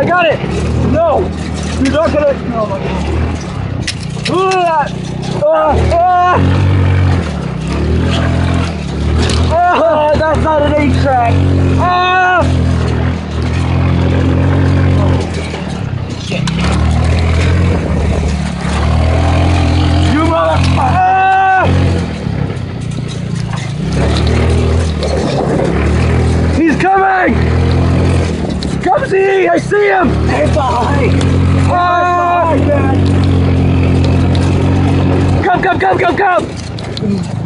I got it! No! You're not gonna... Oh my God. Oh, that's not an 8-track! Ah! Shit. You motherfucker! Ah! He's coming! Come see! I see him! Hey, behind! Ah! Come!